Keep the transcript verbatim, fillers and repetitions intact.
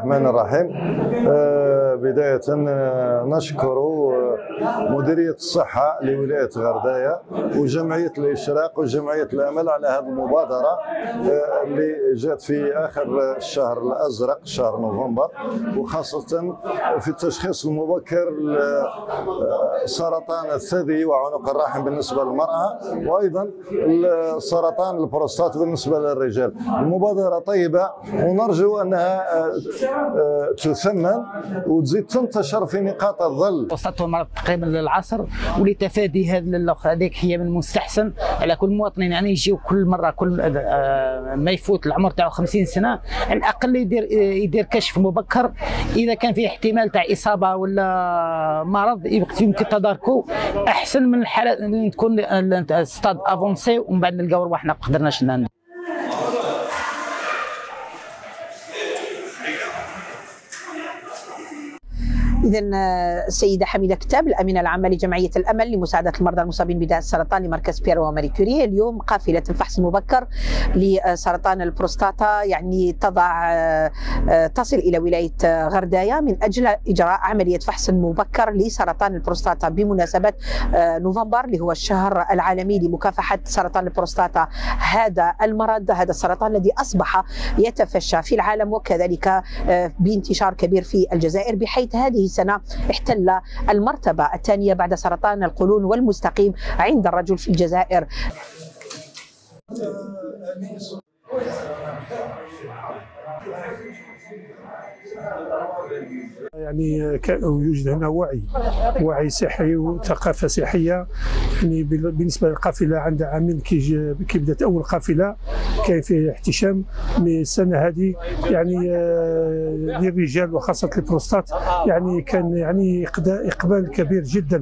الرحمن الرحيم. بداية نشكر مديرية الصحة لولاية غرداية وجمعية الإشراق وجمعية الأمل على هذه المبادرة اللي جات في آخر الشهر الأزرق شهر نوفمبر، وخاصة في التشخيص المبكر سرطان الثدي وعنق الرحم بالنسبة للمرأة، وأيضا سرطان البروستات بالنسبة للرجال. المبادرة طيبة ونرجو أنها تثمن وتزيد تنتشر في نقاط الظل. وصلت المرض تقريبا للعصر، ولتفادي هذا هذيك هي من المستحسن على كل مواطن يعني يجيو كل مره كل ما يفوت العمر تاعو خمسين سنه على الاقل يدير يدير كشف مبكر. اذا كان فيه احتمال تاع اصابه ولا مرض يمكن تداركه احسن من الحاله تكون ستاد افونسي ومن بعد نلقاو رواحنا ما قدرناش. إذا السيدة حميدة كتاب الأمينة العامة لجمعية الأمل لمساعدة المرضى المصابين بداء السرطان لمركز بيير وماري كوري، اليوم قافلة الفحص المبكر لسرطان البروستاتا يعني تضع تصل إلى ولاية غرداية من أجل إجراء عملية فحص مبكر لسرطان البروستاتا بمناسبة نوفمبر اللي هو الشهر العالمي لمكافحة سرطان البروستاتا. هذا المرض هذا السرطان الذي أصبح يتفشى في العالم وكذلك بانتشار كبير في الجزائر، بحيث هذه السنة احتل المرتبة الثانية بعد سرطان القولون والمستقيم عند الرجل في الجزائر. يعني يوجد هنا وعي وعي صحي وثقافه صحيه. يعني بالنسبه للقافله عندها عامين كي كي بدات اول قافله كان فيه احتشام، من السنه هذه يعني للرجال وخاصه البروستات يعني كان يعني اقبال كبير جدا.